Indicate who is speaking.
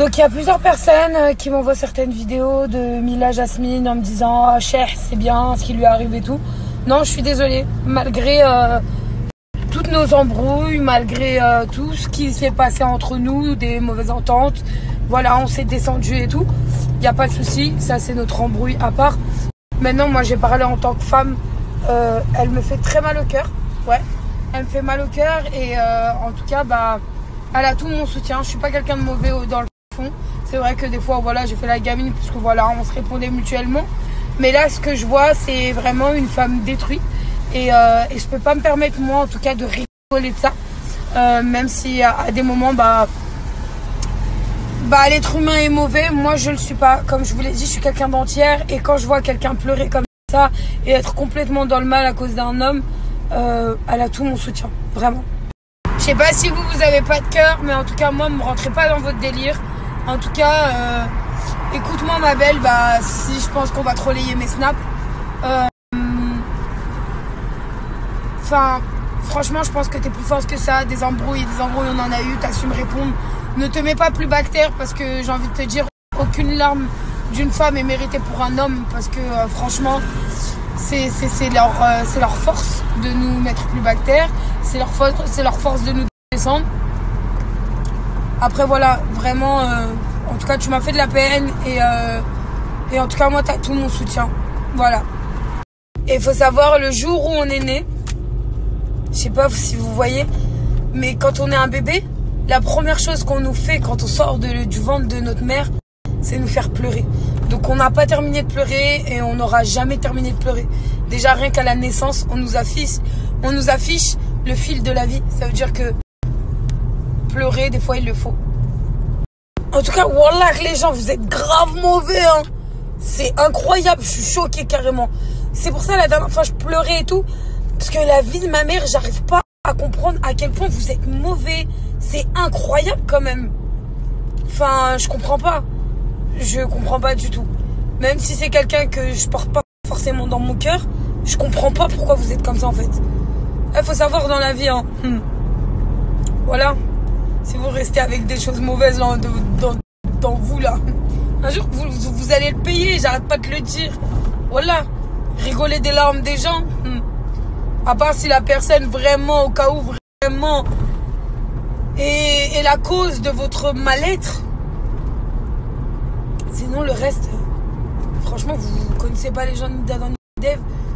Speaker 1: Donc il y a plusieurs personnes qui m'envoient certaines vidéos de Mila Jasmine en me disant ah, Cheikh c'est bien ce qui lui arrive et tout. Non, je suis désolée, malgré toutes nos embrouilles, malgré tout ce qui s'est passé entre nous, des mauvaises ententes, voilà, on s'est descendu et tout, il n'y a pas de souci, ça c'est notre embrouille à part. Maintenant moi j'ai parlé en tant que femme, elle me fait très mal au cœur, ouais, elle me fait mal au cœur et en tout cas bah elle a tout mon soutien. Je suis pas quelqu'un de mauvais dans le fond, c'est vrai que des fois voilà j'ai fait la gamine parce que voilà on se répondait mutuellement, mais là ce que je vois c'est vraiment une femme détruite et je peux pas me permettre moi en tout cas de rigoler de ça, même si à des moments bah l'être humain est mauvais, moi je le suis pas, comme je vous l'ai dit, je suis quelqu'un d'entière et quand je vois quelqu'un pleurer comme ça et être complètement dans le mal à cause d'un homme, elle a tout mon soutien, vraiment. Je sais pas si vous avez pas de cœur, mais en tout cas moi me rentrez pas dans votre délire. En tout cas, écoute-moi ma belle, bah si je pense qu'on va te relayer mes snaps. Enfin, franchement je pense que t'es plus forte que ça, des embrouilles on en a eu, t'as su me répondre. Ne te mets pas plus bactère parce que j'ai envie de te dire, aucune larme d'une femme est méritée pour un homme parce que franchement, c'est leur force de nous mettre plus bactère, c'est leur force de nous descendre. Après voilà, vraiment, en tout cas tu m'as fait de la peine et en tout cas moi t'as tout mon soutien, voilà. Et il faut savoir le jour où on est né, je sais pas si vous voyez, mais quand on est un bébé, la première chose qu'on nous fait quand on sort du ventre de notre mère, c'est nous faire pleurer. Donc on n'a pas terminé de pleurer et on n'aura jamais terminé de pleurer. Déjà rien qu'à la naissance, on nous affiche le fil de la vie. Ça veut dire que pleurer, des fois il le faut. En tout cas, wallah les gens, vous êtes grave mauvais, hein. C'est incroyable, je suis choquée carrément. C'est pour ça la dernière fois je pleurais et tout, parce que la vie de ma mère, j'arrive pas à comprendre à quel point vous êtes mauvais. C'est incroyable quand même. Enfin, je comprends pas. Je comprends pas du tout. Même si c'est quelqu'un que je porte pas forcément dans mon cœur, je comprends pas pourquoi vous êtes comme ça en fait. Il faut savoir dans la vie, hein. Voilà. Si vous restez avec des choses mauvaises dans vous là, un jour vous allez le payer, j'arrête pas de le dire. Voilà. Rigoler des larmes des gens. À part si la personne vraiment, au cas où vraiment est la cause de votre mal-être. Sinon le reste, franchement vous connaissez pas les gens d'Adam Dev.